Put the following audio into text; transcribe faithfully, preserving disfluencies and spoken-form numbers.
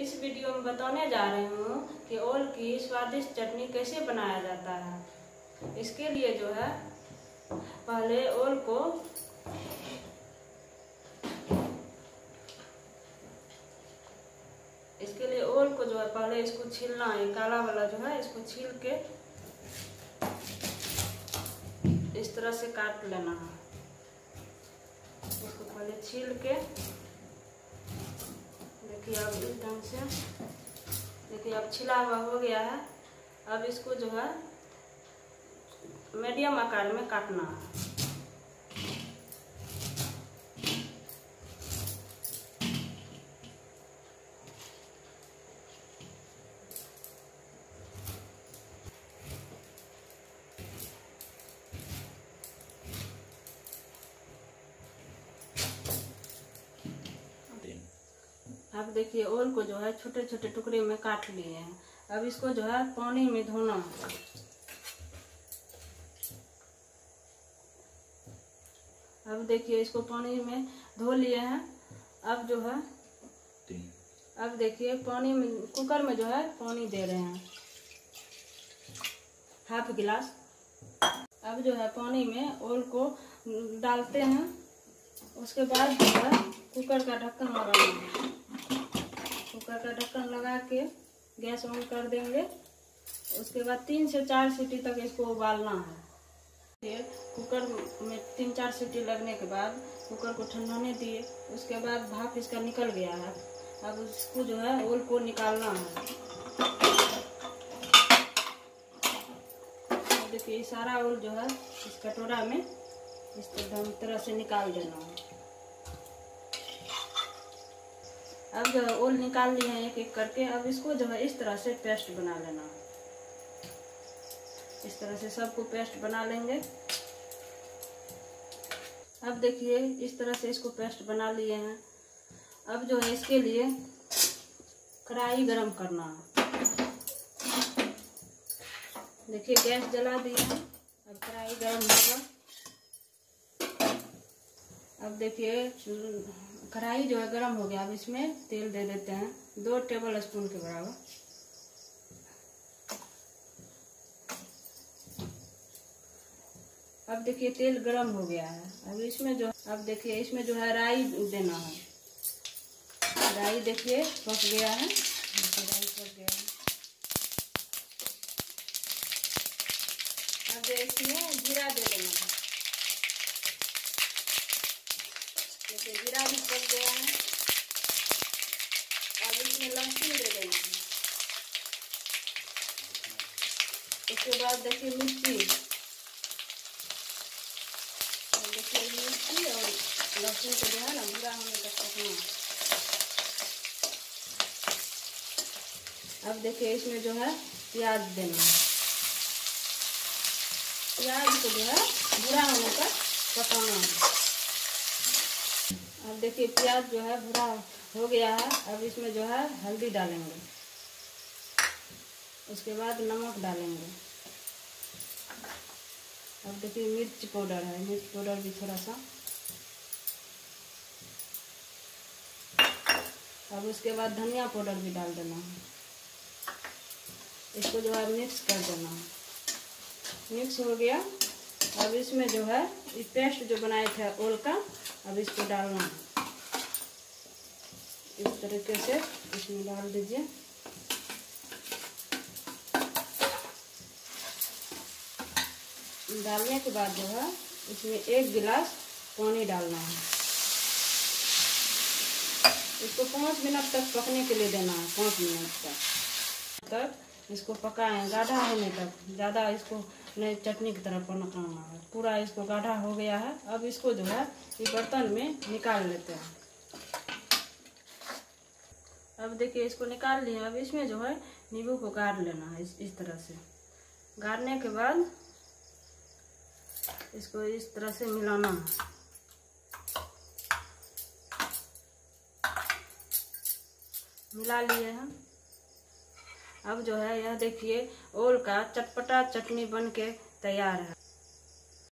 इस वीडियो में बताने जा रही हूँ कि ओल की स्वादिष्ट चटनी कैसे बनाया जाता है। इसके लिए जो है पहले ओल को इसके लिए ओल को जो है पहले इसको छीलना है। काला वाला जो है इसको छील के इस तरह से काट लेना है। इसको पहले छील के देखिए अब इस ढंग से देखिए अब छिला हुआ हो गया है। अब इसको जो है मीडियम आकार में काटना है। अब देखिए ओल को जो है छोटे छोटे टुकड़े में काट लिए हैं। अब इसको जो है पानी में धोना है। अब देखिए इसको पानी में धो लिए हैं। अब जो है अब देखिए पानी में कुकर में जो है पानी दे रहे हैं हाफ गिलास। अब जो है पानी में ओल को डालते हैं। उसके बाद जो है कुकर का ढक्कन लगाना है। कुकर का ढक्कन लगा के गैस ऑन कर देंगे। उसके बाद तीन से चार सीटी तक इसको उबालना है। फिर कुकर में तीन चार सीटी लगने के बाद कुकर को ठंडाने दिए। उसके बाद भाप इसका निकल गया है। अब उसको जो है ओल को निकालना है। देखिए सारा ओल जो है इस कटोरा में इस तरह से निकाल देना है। अब जो है ओल निकाल लिए हैं एक एक करके। अब इसको जो है इस तरह से पेस्ट बना लेना है। इस तरह से सबको पेस्ट बना लेंगे। अब देखिए इस तरह से इसको पेस्ट बना लिए हैं। अब जो है इसके लिए कढ़ाई गरम करना है। देखिए गैस जला दिए हैं। अब कढ़ाई गरम होगा। अब देखिए कढ़ाई जो है गरम हो गया। अब इसमें तेल दे देते हैं दो टेबल स्पून के बराबर। अब देखिए तेल गरम हो गया है। अब इसमें जो अब देखिए इसमें जो है राई देना है। राई देखिए पक गया है। राई पक गया है। अब इसमें जीरा दे देना है। देखिए जीरा भी पक गया है। अब इसमें लहसुन दे देना है। उसके बाद देखिए मिर्ची देखिए मिर्ची और लहसुन को जो है ना भूरा होने तक पकना है। अब देखिए इसमें जो है प्याज देना है। प्याज को जो है भूरा होने तक पकाना है। अब देखिए प्याज जो है भूरा हो गया है। अब इसमें जो है हल्दी डालेंगे। उसके बाद नमक डालेंगे। अब देखिए मिर्च पाउडर है। मिर्च पाउडर भी थोड़ा सा। अब उसके बाद धनिया पाउडर भी डाल देना है। इसको जो है मिक्स कर देना है। मिक्स हो गया। अब इसमें जो है ये पेस्ट जो बनाए थे ओल का अब इसको डालना है। इस तरीके से इसमें डाल दीजिए। डालने के बाद जो है इसमें एक गिलास पानी डालना है। इसको पाँच मिनट तक पकने के लिए देना है। पाँच मिनट तक तक इसको पकाएं गाढ़ा होने तक। ज़्यादा इसको नहीं चटनी की तरह पकाना है। पूरा इसको गाढ़ा हो गया है। अब इसको जो है ये बर्तन में निकाल लेते हैं। अब देखिए इसको निकाल लिया। अब इसमें जो है नींबू को गाड़ लेना है। इस, इस तरह से गाड़ने के बाद इसको इस तरह से मिलाना है। मिला लिए हैं। अब जो है यह देखिए ओल का चटपटा चटनी बन के तैयार है।